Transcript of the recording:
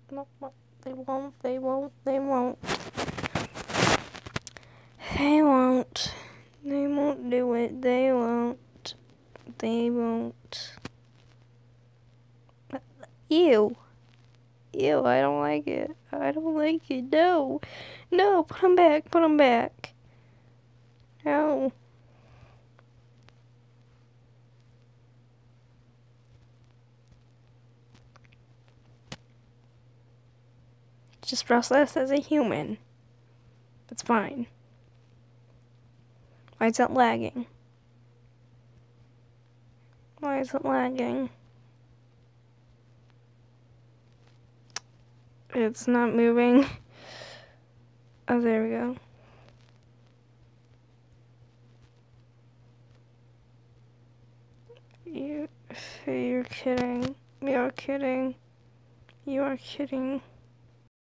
No, they won't, they won't, they won't. They won't. They won't do it. They won't. They won't. Ew. Ew, I don't like it. I don't like it. No. No, put them back. Put them back. No. Just froslass as a human. That's fine. Why is it lagging? Why is it lagging? It's not moving. Oh, there we go. You're kidding. You're kidding. You are kidding.